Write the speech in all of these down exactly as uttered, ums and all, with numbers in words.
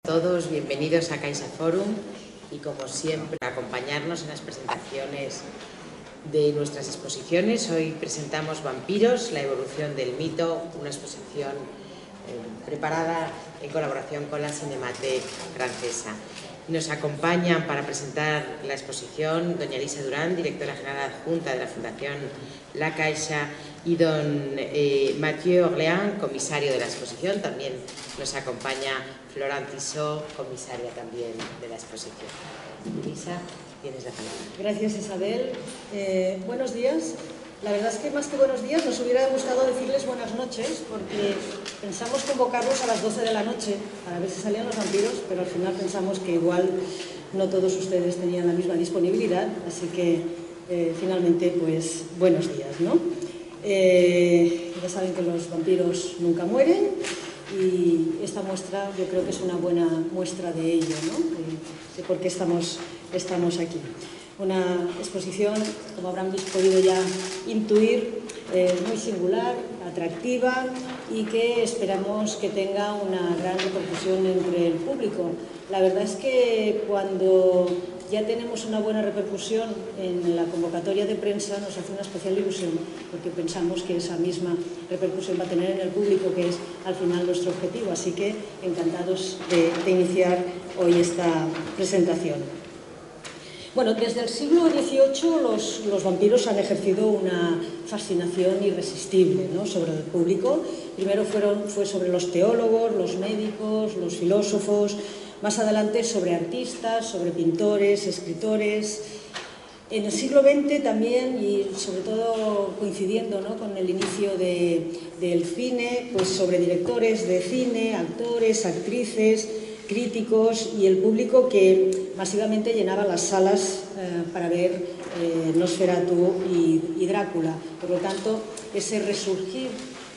Todos bienvenidos a Caixa Forum y, como siempre, acompañarnos en las presentaciones de nuestras exposiciones. Hoy presentamos Vampiros, la evolución del mito, una exposición eh, preparada en colaboración con la Cinémathèque francesa. Nos acompañan para presentar la exposición doña Elisa Durán, directora general adjunta de la Fundación La Caixa, y don eh, Mathieu Orléans, comisario de la exposición. También nos acompaña Florent Tissot, comisaria también de la exposición. Elisa, tienes la palabra. Gracias, Isabel. Eh, buenos días. La verdad es que más que buenos días nos hubiera gustado decirles buenas noches, porque pensamos convocarlos a las doce de la noche para ver si salían los vampiros, pero al final pensamos que igual no todos ustedes tenían la misma disponibilidad, así que eh, finalmente pues buenos días, ¿no? Eh, ya saben que los vampiros nunca mueren y esta muestra yo creo que es una buena muestra de ello, ¿no? De, de por qué estamos, estamos aquí. Una exposición, como habrán podido ya intuir, eh, muy singular, atractiva y que esperamos que tenga una gran repercusión entre el público. La verdad es que cuando ya tenemos una buena repercusión en la convocatoria de prensa nos hace una especial ilusión, porque pensamos que esa misma repercusión va a tener en el público, que es al final nuestro objetivo. Así que encantados de, de iniciar hoy esta presentación. Bueno, desde el siglo dieciocho los, los vampiros han ejercido una fascinación irresistible, ¿no?, sobre el público. Primero fueron, fue sobre los teólogos, los médicos, los filósofos, más adelante sobre artistas, sobre pintores, escritores. En el siglo veinte también, y sobre todo coincidiendo, ¿no?, con el inicio de, del cine, pues sobre directores de cine, actores, actrices, críticos y el público que masivamente llenaba las salas eh, para ver eh, Nosferatu y, y Drácula. Por lo tanto, ese resurgir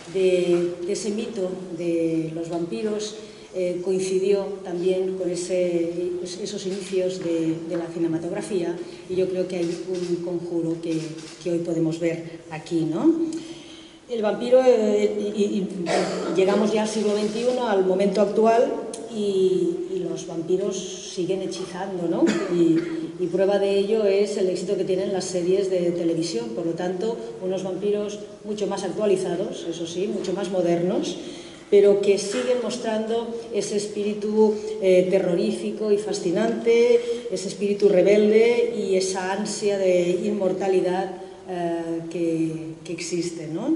de, de ese mito de los vampiros eh, coincidió también con ese, esos inicios de, de la cinematografía, y yo creo que hay un conjuro que, que hoy podemos ver aquí, ¿no? El vampiro, eh, y, y llegamos ya al siglo veintiuno, al momento actual, y, y los vampiros siguen hechizando, ¿no? Y, y prueba de ello es el éxito que tienen las series de televisión. Por lo tanto, unos vampiros mucho más actualizados, eso sí, mucho más modernos, pero que siguen mostrando ese espíritu eh, terrorífico y fascinante, ese espíritu rebelde y esa ansia de inmortalidad eh, que, que existe, ¿no?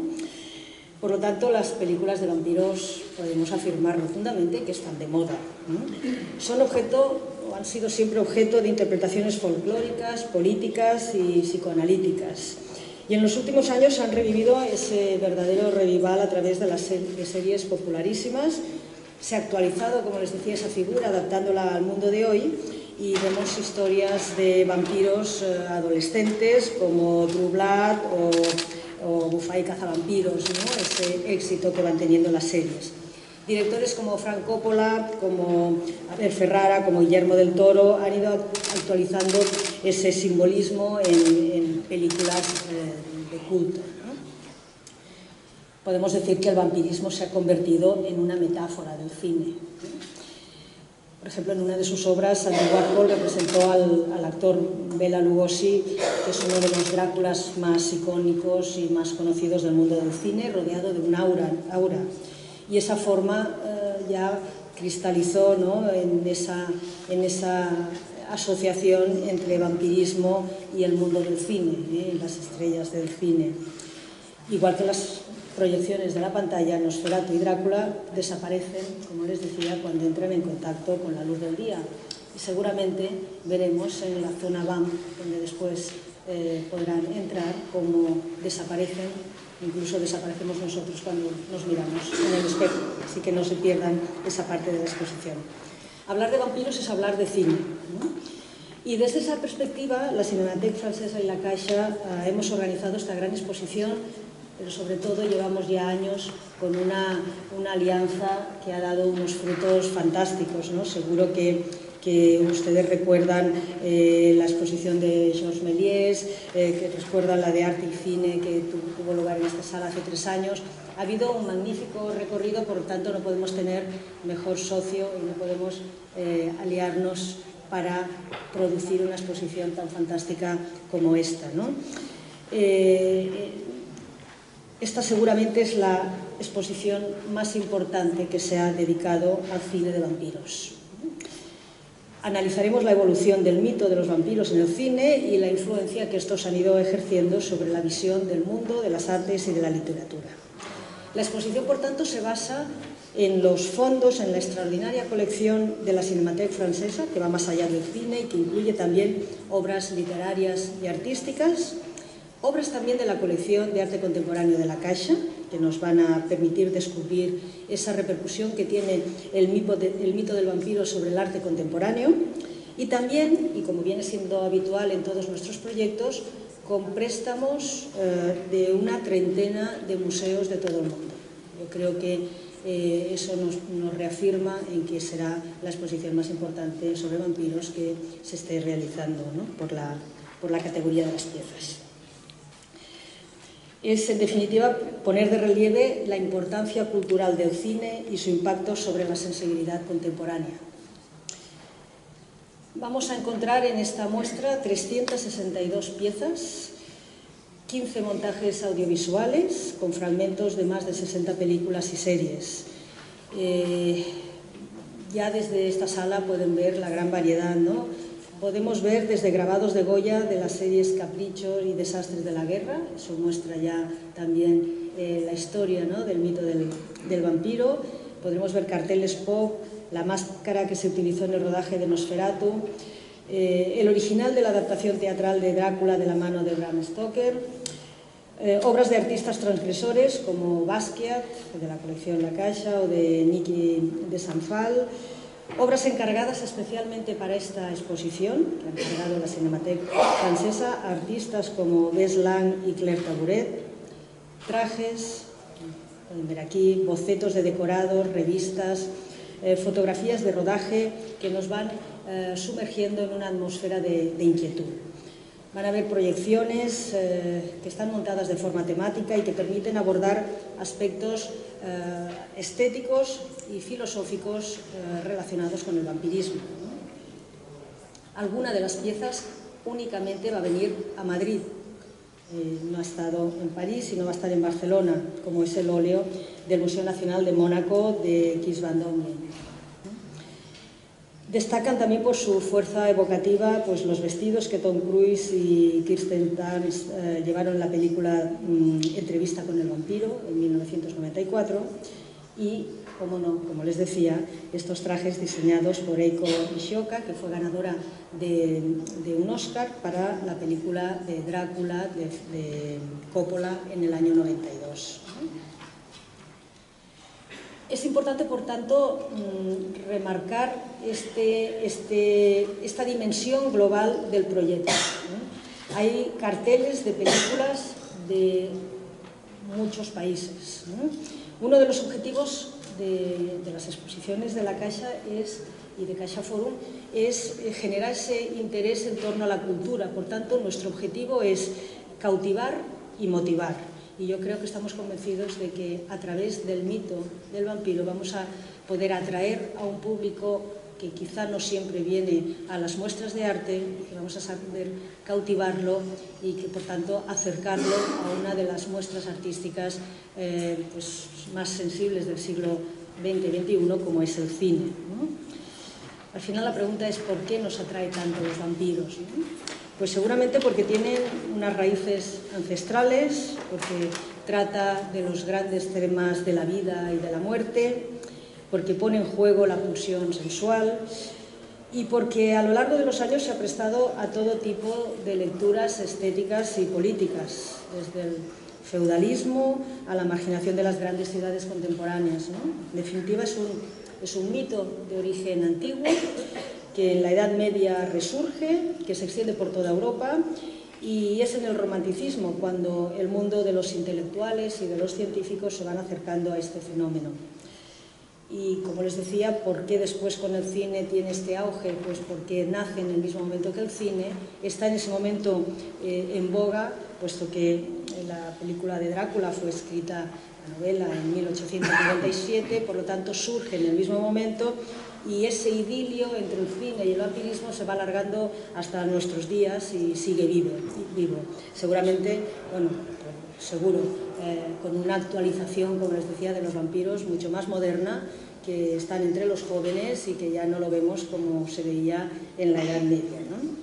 Por lo tanto, las películas de vampiros podemos afirmar rotundamente que están de moda, ¿no? Son objeto, o han sido siempre objeto de interpretaciones folclóricas, políticas y psicoanalíticas. Y en los últimos años han revivido ese verdadero revival a través de las de series popularísimas. Se ha actualizado, como les decía, esa figura, adaptándola al mundo de hoy, y vemos historias de vampiros eh, adolescentes como True Blood o o Buffy y Cazavampiros, ¿no?, ese éxito que van teniendo las series. Directores como Frank Coppola, como Abel Ferrara, como Guillermo del Toro han ido actualizando ese simbolismo en, en películas eh, de culto, ¿no? Podemos decir que el vampirismo se ha convertido en una metáfora del cine, ¿no? Por ejemplo, en una de sus obras, Andy Warhol representó al, al actor Bela Lugosi, que es uno de los Dráculas más icónicos y más conocidos del mundo del cine, rodeado de un aura. aura. Y esa forma eh, ya cristalizó, ¿no?, en, esa, en esa asociación entre vampirismo y el mundo del cine, ¿eh?, las estrellas del cine. Igual que las proyecciones de la pantalla, Nosferatu y Drácula desaparecen, como les decía, cuando entran en contacto con la luz del día. Y seguramente veremos en la zona V A M, donde después eh, podrán entrar, cómo desaparecen, incluso desaparecemos nosotros cuando nos miramos en el espejo. Así que no se pierdan esa parte de la exposición. Hablar de vampiros es hablar de cine, ¿no? Y desde esa perspectiva, la Cinémathèque francesa y La Caixa eh, hemos organizado esta gran exposición, pero sobre todo llevamos ya años con una, una alianza que ha dado unos frutos fantásticos, ¿no? Seguro que, que ustedes recuerdan eh, la exposición de Georges Méliès, eh, que recuerdan la de Arte y Cine que tuvo lugar en esta sala hace tres años. ha habido un magnífico recorrido, por lo tanto no podemos tener mejor socio y no podemos eh, aliarnos para producir una exposición tan fantástica como esta, ¿no? Eh, esta seguramente es la exposición más importante que se ha dedicado al cine de vampiros. Analizaremos la evolución del mito de los vampiros en el cine y la influencia que estos han ido ejerciendo sobre la visión del mundo, de las artes y de la literatura. La exposición, por tanto, se basa en los fondos, en la extraordinaria colección de la Cinémathèque francesa, que va más allá del cine y que incluye también obras literarias y artísticas, obras también de la colección de arte contemporáneo de la Caixa, que nos van a permitir descubrir esa repercusión que tiene el mito, de, el mito del vampiro sobre el arte contemporáneo, y también, y como viene siendo habitual en todos nuestros proyectos, con préstamos eh, de una treintena de museos de todo el mundo. Yo creo que eh, eso nos, nos reafirma en que será la exposición más importante sobre vampiros que se esté realizando, ¿no? por, la, por la categoría de las piezas. Es, en definitiva, poner de relieve la importancia cultural del cine y su impacto sobre la sensibilidad contemporánea. Vamos a encontrar en esta muestra trescientas sesenta y dos piezas, quince montajes audiovisuales con fragmentos de más de sesenta películas y series. Eh, ya desde esta sala pueden ver la gran variedad, ¿no? Podemos ver desde grabados de Goya de las series Caprichos y Desastres de la Guerra, eso muestra ya también eh, la historia, ¿no? del mito del, del vampiro. Podremos ver carteles pop, la máscara que se utilizó en el rodaje de Nosferatu, eh, el original de la adaptación teatral de Drácula de la mano de Bram Stoker, eh, obras de artistas transgresores como Basquiat, de la colección La Caixa, o de Niki de Sanfal, obras encargadas especialmente para esta exposición, que han encargado la Cinémathèque francesa, artistas como Bess Lang y Claire Tabouret, trajes, pueden ver aquí, bocetos de decorados, revistas, eh, fotografías de rodaje que nos van eh, sumergiendo en una atmósfera de, de inquietud. Van a haber proyecciones eh, que están montadas de forma temática y que permiten abordar aspectos eh, estéticos y filosóficos eh, relacionados con el vampirismo, ¿no? Alguna de las piezas únicamente va a venir a Madrid, eh, no ha estado en París, sino va a estar en Barcelona, como es el óleo del Museo Nacional de Mónaco de Quis Van Dongen. Destacan también por su fuerza evocativa pues, los vestidos que Tom Cruise y Kirsten Dunst eh, llevaron en la película mmm, Entrevista con el vampiro en mil novecientos noventa y cuatro y, como no, como les decía, estos trajes diseñados por Eiko Ishioka, que fue ganadora de, de un Oscar para la película de Drácula de, de Coppola en el año noventa y dos. Es importante, por tanto, remarcar este, este, esta dimensión global del proyecto. Hay carteles de películas de muchos países. Uno de los objetivos de, de las exposiciones de la Caixa es, y de Caixa Forum es generar ese interés en torno a la cultura. Por tanto, nuestro objetivo es cautivar y motivar. Y yo creo que estamos convencidos de que a través del mito del vampiro vamos a poder atraer a un público que quizá no siempre viene a las muestras de arte, que vamos a saber cautivarlo y que por tanto acercarlo a una de las muestras artísticas eh, pues, más sensibles del siglo veinte y veintiuno, como es el cine, ¿no? Al final la pregunta es ¿por qué nos atrae tanto los vampiros, ¿no? Pues seguramente porque tienen unas raíces ancestrales, porque trata de los grandes temas de la vida y de la muerte, porque pone en juego la pulsión sensual y porque a lo largo de los años se ha prestado a todo tipo de lecturas estéticas y políticas, desde el feudalismo a la marginación de las grandes ciudades contemporáneas, ¿no? En definitiva, es un, es un mito de origen antiguo que en la Edad Media resurge, que se extiende por toda Europa, y es en el romanticismo cuando el mundo de los intelectuales y de los científicos se van acercando a este fenómeno. Y como les decía, ¿por qué después con el cine tiene este auge? Pues porque nace en el mismo momento que el cine, está en ese momento eh, en boga, puesto que la película de Drácula fue escrita, la novela, en mil ochocientos noventa y siete, por lo tanto surge en el mismo momento, y ese idilio entre el cine y el vampirismo se va alargando hasta nuestros días y sigue vivo. vivo. Seguramente, bueno, seguro, eh, con una actualización, como les decía, de los vampiros mucho más moderna, que están entre los jóvenes y que ya no lo vemos como se veía en la Edad Media, ¿no?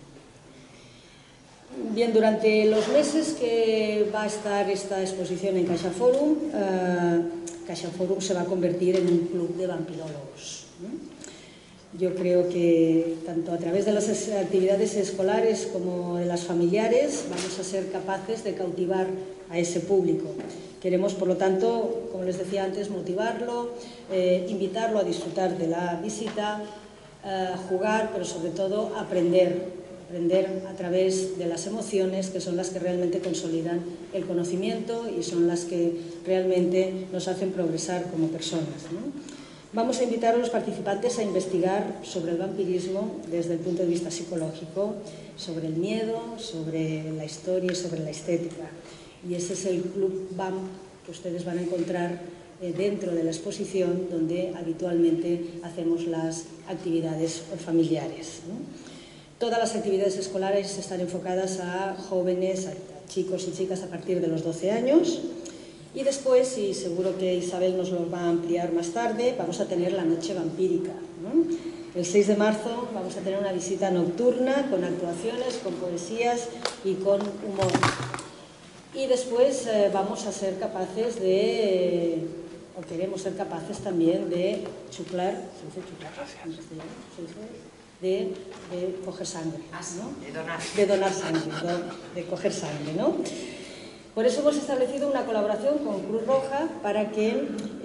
Bien, durante los meses que va a estar esta exposición en CaixaForum, eh, CaixaForum se va a convertir en un club de vampirólogos, ¿no? Yo creo que tanto a través de las actividades escolares como de las familiares vamos a ser capaces de cautivar a ese público. Queremos, por lo tanto, como les decía antes, motivarlo, eh, invitarlo a disfrutar de la visita, eh, jugar, pero sobre todo aprender. Aprender a través de las emociones, que son las que realmente consolidan el conocimiento y son las que realmente nos hacen progresar como personas, ¿no? Vamos a invitar a los participantes a investigar sobre el vampirismo desde el punto de vista psicológico, sobre el miedo, sobre la historia y sobre la estética. Y ese es el Club V A M que ustedes van a encontrar dentro de la exposición, donde habitualmente hacemos las actividades familiares, ¿no? Todas las actividades escolares están enfocadas a jóvenes, a chicos y chicas a partir de los doce años. Y después, y seguro que Isabel nos lo va a ampliar más tarde, vamos a tener la noche vampírica, ¿no? El seis de marzo vamos a tener una visita nocturna con actuaciones, con poesías y con humor. Y después eh, vamos a ser capaces de, eh, o queremos ser capaces también de chuplar, ¿se dice chuplar? ¿Se dice? De, de coger sangre, ¿no? De donar. De donar sangre, de, de coger sangre, ¿no? Por eso hemos establecido una colaboración con Cruz Roja para que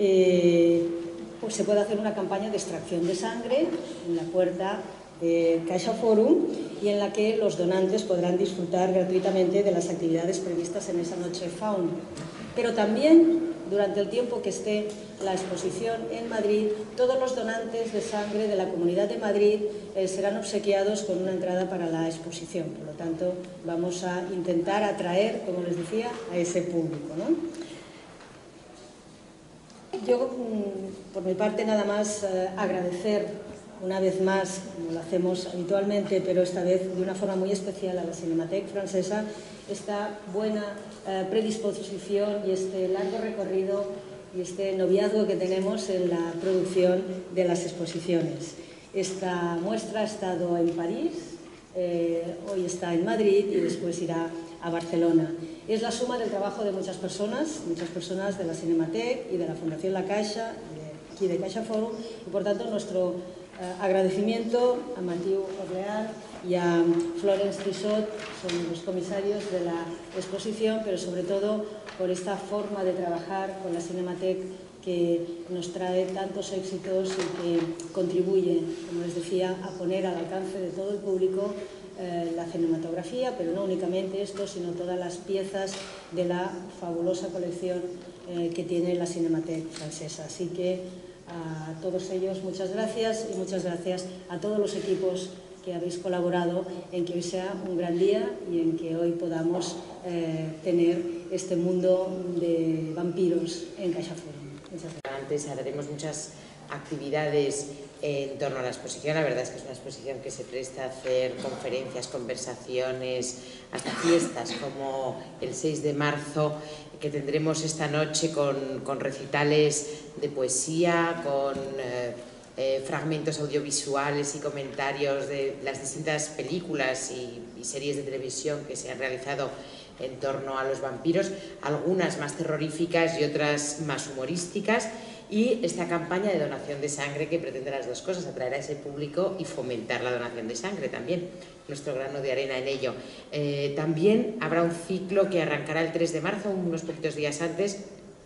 eh, pues se pueda hacer una campaña de extracción de sangre en la puerta de CaixaForum y en la que los donantes podrán disfrutar gratuitamente de las actividades previstas en esa noche Faun. Pero también, durante el tiempo que esté la exposición en Madrid, todos los donantes de sangre de la Comunidad de Madrid eh, serán obsequiados con una entrada para la exposición. Por lo tanto, vamos a intentar atraer, como les decía, a ese público, ¿no? Yo, por mi parte, nada más eh, agradecer una vez más, como lo hacemos habitualmente, pero esta vez de una forma muy especial a la Cinémathèque francesa, esta buena eh, predisposición y este largo recorrido y este noviazgo que tenemos en la producción de las exposiciones. Esta muestra ha estado en París, eh, hoy está en Madrid y después irá a Barcelona. Es la suma del trabajo de muchas personas, muchas personas de la Cinémathèque y de la Fundación La Caixa, de, aquí de CaixaForum, y por tanto nuestro Uh, agradecimiento a Mathieu Orleán y a Florence Tissot, son los comisarios de la exposición, pero sobre todo por esta forma de trabajar con la Cinémathèque que nos trae tantos éxitos y que contribuye, como les decía, a poner al alcance de todo el público eh, la cinematografía, pero no únicamente esto, sino todas las piezas de la fabulosa colección eh, que tiene la Cinémathèque francesa. Así que a todos ellos muchas gracias y muchas gracias a todos los equipos que habéis colaborado en que hoy sea un gran día y en que hoy podamos eh, tener este mundo de vampiros en CaixaForum. Muchas gracias. Antes haremos muchas actividades en torno a la exposición. La verdad es que es una exposición que se presta a hacer conferencias, conversaciones, hasta fiestas, como el seis de marzo, que tendremos esta noche con, con recitales de poesía, con eh, eh, fragmentos audiovisuales y comentarios de las distintas películas y, y series de televisión que se han realizado en torno a los vampiros, algunas más terroríficas y otras más humorísticas, y esta campaña de donación de sangre que pretende las dos cosas, atraer a ese público y fomentar la donación de sangre también, nuestro grano de arena en ello. Eh, también habrá un ciclo que arrancará el tres de marzo, unos poquitos días antes.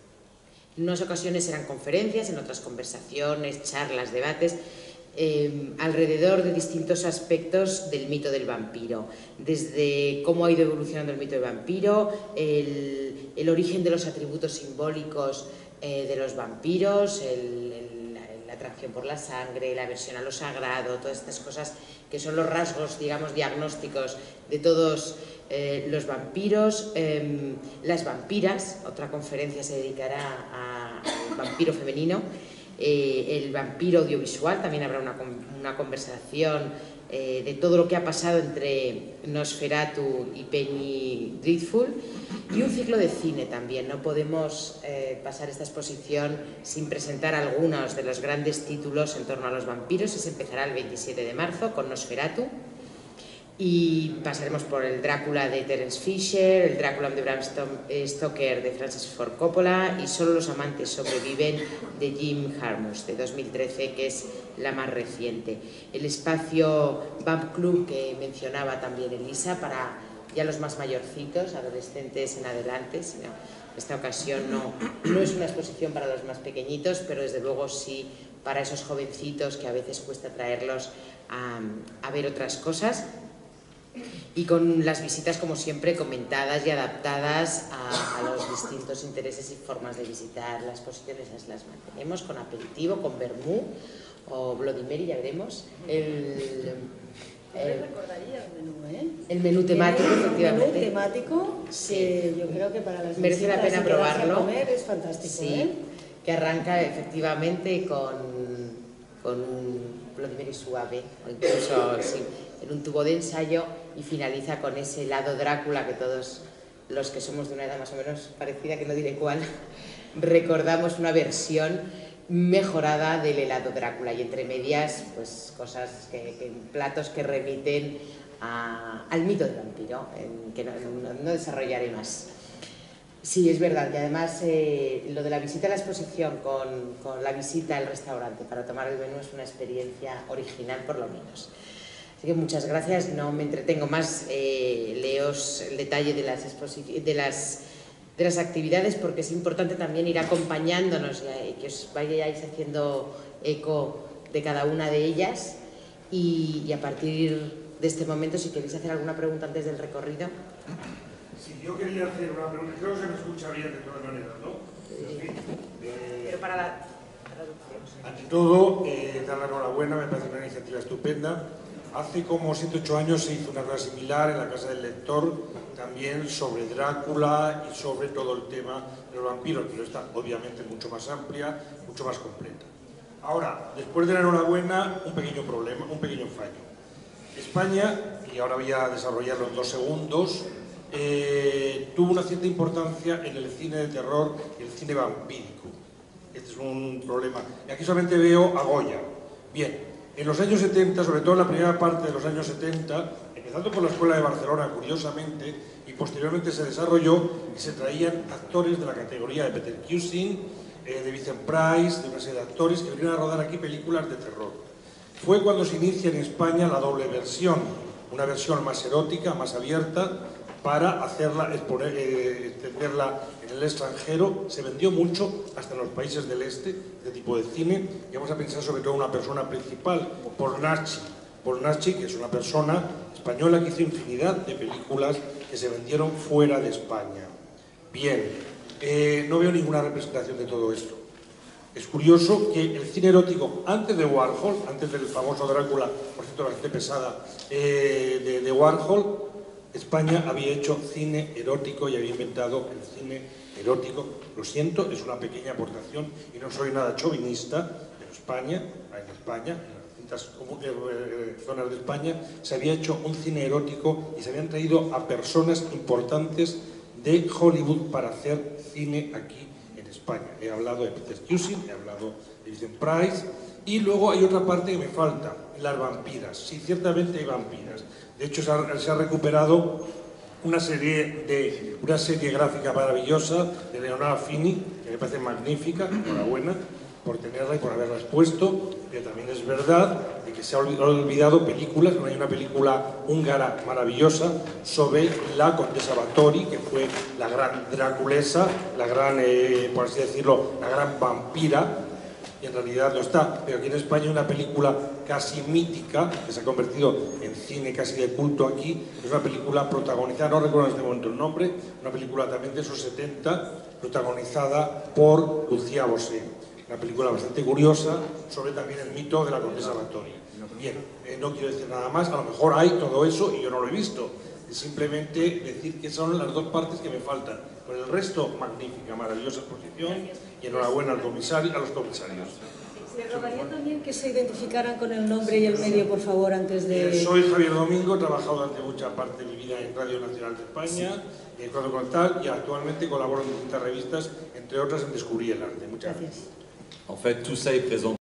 En unas ocasiones serán conferencias, en otras conversaciones, charlas, debates, eh, alrededor de distintos aspectos del mito del vampiro, desde cómo ha ido evolucionando el mito del vampiro, el, el origen de los atributos simbólicos eh, de los vampiros, el, el, la atracción por la sangre, la aversión a lo sagrado, todas estas cosas que son los rasgos, digamos, diagnósticos de todos eh, los vampiros. Eh, las vampiras, otra conferencia se dedicará a, al vampiro femenino. Eh, el vampiro audiovisual, también habrá una, una conversación eh, de todo lo que ha pasado entre Nosferatu y Penny Dreadful, y un ciclo de cine también. No podemos eh, pasar esta exposición sin presentar algunos de los grandes títulos en torno a los vampiros. Se empezará el veintisiete de marzo con Nosferatu, y pasaremos por el Drácula de Terence Fisher, el Drácula de Bram Stoker de Francis Ford Coppola y Solo los amantes sobreviven de Jim Jarmusch de dos mil trece, que es la más reciente. El espacio Vamp Club que mencionaba también Elisa, para ya los más mayorcitos, adolescentes en adelante, sino en esta ocasión no, no es una exposición para los más pequeñitos, pero desde luego sí para esos jovencitos que a veces cuesta traerlos a, a ver otras cosas. Y con las visitas, como siempre, comentadas y adaptadas a, a los distintos intereses y formas de visitar las exposiciones. Las mantenemos con aperitivo, con vermú o Bloody Mary, ya veremos. El, el, recordaría el menú, ¿eh? El menú temático, el efectivamente. El menú temático, sí. Que yo creo que para las merece la pena probarlo. Comer es fantástico, sí, ¿eh? Que arranca efectivamente con, con un Bloody Mary suave, o incluso sí, en un tubo de ensayo, y finaliza con ese helado Drácula que todos los que somos de una edad más o menos parecida, que no diré cuál, recordamos, una versión mejorada del helado Drácula, y entre medias pues cosas que, que platos que remiten a, al mito del vampiro, en, que no, no, no desarrollaré más. Sí, es verdad, y además eh, lo de la visita a la exposición con, con la visita al restaurante para tomar el menú es una experiencia original, por lo menos. Así que muchas gracias, no me entretengo más, eh, leos el detalle de las, de, las, de las actividades, porque es importante también ir acompañándonos y que os vayáis haciendo eco de cada una de ellas, y, y a partir de este momento, si queréis hacer alguna pregunta antes del recorrido. Sí, yo quería hacer una pregunta, creo que se me escucha bien de todas maneras, ¿no? Sí. Eh, Pero para la traducción. Ante todo, eh, dar la enhorabuena, me parece una iniciativa estupenda. Hace como siete u ocho años se hizo una cosa similar en la Casa del Lector, también sobre Drácula y sobre todo el tema de los vampiros, pero está obviamente mucho más amplia, mucho más completa. Ahora, después de la enhorabuena, un pequeño problema, un pequeño fallo. España, y ahora voy a desarrollarlo en dos segundos, eh, tuvo una cierta importancia en el cine de terror y el cine vampírico. Este es un problema. Y aquí solamente veo a Goya. Bien. En los años setenta, sobre todo en la primera parte de los años setenta, empezando por la Escuela de Barcelona, curiosamente, y posteriormente se desarrolló y se traían actores de la categoría de Peter Cushing, eh, de Vincent Price, de una serie de actores que vinieron a rodar aquí películas de terror. Fue cuando se inicia en España la doble versión, una versión más erótica, más abierta, para hacerla, exponer, eh, extenderla en el extranjero. Se vendió mucho hasta en los países del este, este tipo de cine, y vamos a pensar sobre todo en una persona principal, Pornacchi. Pornacchi, que es una persona española que hizo infinidad de películas que se vendieron fuera de España. Bien, eh, no veo ninguna representación de todo esto. Es curioso que el cine erótico, antes de Warhol, antes del famoso Drácula, por cierto bastante pesada, eh, de, de Warhol, España había hecho cine erótico y había inventado el cine erótico. Lo siento, es una pequeña aportación y no soy nada chauvinista, pero España, en España, en las distintas zonas de España, se había hecho un cine erótico y se habían traído a personas importantes de Hollywood para hacer cine aquí en España. He hablado de Peter Cushing, he hablado de Vincent Price, y luego hay otra parte que me falta, las vampiras. Sí, ciertamente hay vampiras. De hecho, se ha, se ha recuperado una serie, de, una serie gráfica maravillosa de Leonardo Fini, que me parece magnífica, enhorabuena por tenerla y por haberla expuesto, pero también es verdad de que se han olvidado películas. Hay una película húngara maravillosa sobre la condesa Báthory, que fue la gran draculesa, la gran, eh, por así decirlo, la gran vampira, y en realidad no está. Pero aquí en España hay una película casi mítica, que se ha convertido en cine casi de culto aquí. Es una película protagonizada, no recuerdo en este momento el nombre, una película también de esos setenta, protagonizada por Lucía Bosé. una película bastante curiosa sobre también el mito de la condesa Bathory. Bien, eh, no quiero decir nada más, a lo mejor hay todo eso y yo no lo he visto. Es simplemente decir que son las dos partes que me faltan. Por el resto, magnífica, maravillosa exposición y enhorabuena al comisario, a los comisarios. Le rogaría también que se identificaran con el nombre y el medio, por favor, antes de... Eh, soy Javier Domingo, he trabajado durante mucha parte de mi vida en Radio Nacional de España, en Cuadro con Tal, y actualmente colaboro en distintas revistas, entre otras en Descubrí el Arte. Muchas gracias. En fait, tout ça est présent